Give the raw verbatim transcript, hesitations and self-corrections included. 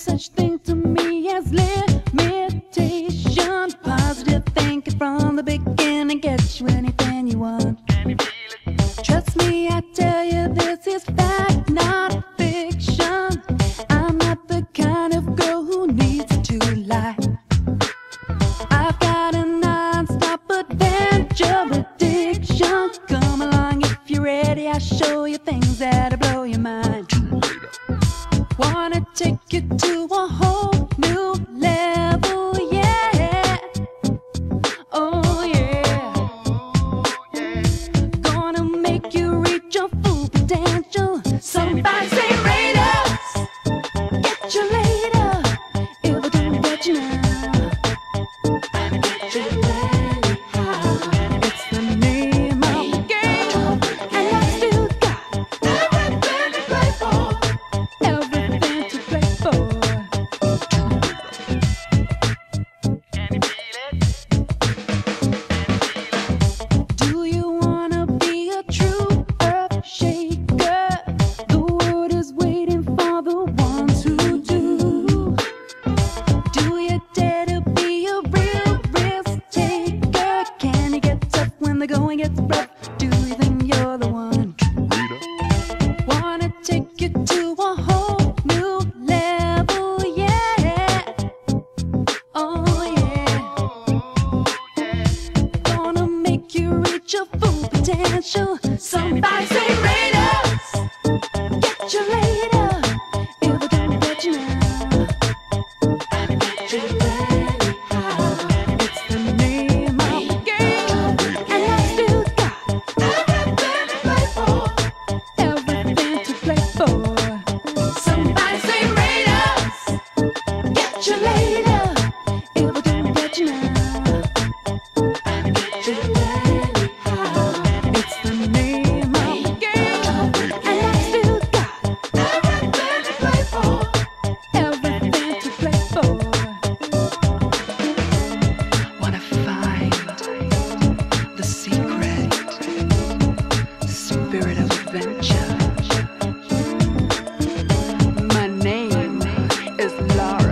such thing to me as limitation. Positive thinking from the beginning gets you anything you want. Trust me, I tell you, this is fact, not fiction. I'm not the kind of girl who needs to lie. I've got a non-stop adventure addiction. Come along if you're ready, I'll show you things that'll blow your mind. Wanna take you to a whole new level, yeah. Oh yeah. Gonna make you reach your full potential. Somebody say Raiders, get you later. If I don't get you now, get you anyhow. It's the name of the game, and I still got everything to play for. Everything to play for. Do you wanna be a true earth shaker? The world is waiting for the ones who do. Do you dare to be a real risk taker? Can you get tough when the going gets rough? Do you think you're the one? Wanna take you to a whole new level, yeah. Oh yeah. Gonna make you reach your full potential. Somebody say Raiders, get you later. If I don't get you now, get you anyhow. It's the name of the game, and I still got everything to play for. Everything to play for. Somebody say Raiders, get you later. If I don't get you now, get you anyhow. It's the name of the game, and I still got everything to play for. Everything to play for. Wanna find the secret, spirit of adventure. My name is Lara